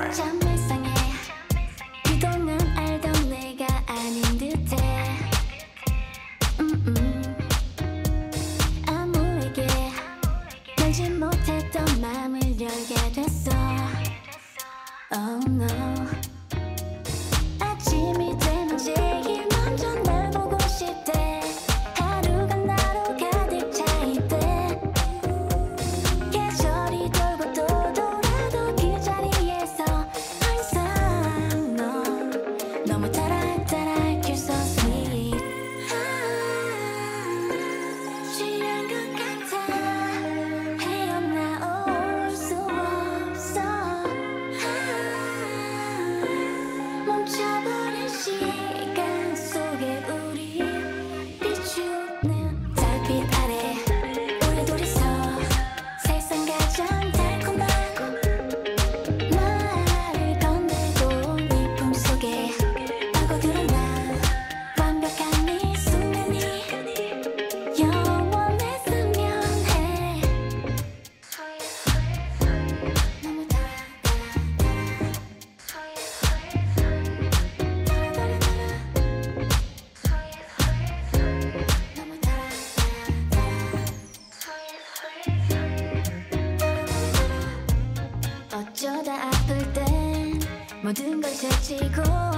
참 이상해. 그동안 알던 내가 아닌 듯해. 아무에게 열지 못했던 맘을 열게 됐어. Oh no. 아침이 되면 제일 먼저 날 보고 싶대. 하루가 나로 가득 차있대. 계절이 돌고 또 돌아도 그 자리에서 항상 너 너무 따라 You're so sweet. 취한 것 같아. 헤어나올 수 없어. 멈춰버린 시간 속에 우리 비추는 달빛 아래 우리 둘이서 세상 가장 달콤한 말을 건네고 네 품속에 파고들어 나 완벽한 이 순간이 영원했으면 해. 너무 어쩌다 아플 땐 모든 걸 제치고